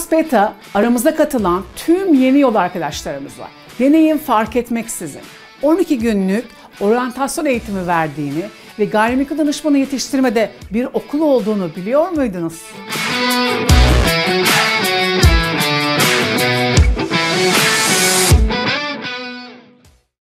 Class Beta aramıza katılan tüm yeni yol arkadaşlarımız var. Deneyim fark etmeksizin 12 günlük oryantasyon eğitimi verdiğini ve gayrimenkul danışmanı yetiştirmede bir okul olduğunu biliyor muydunuz?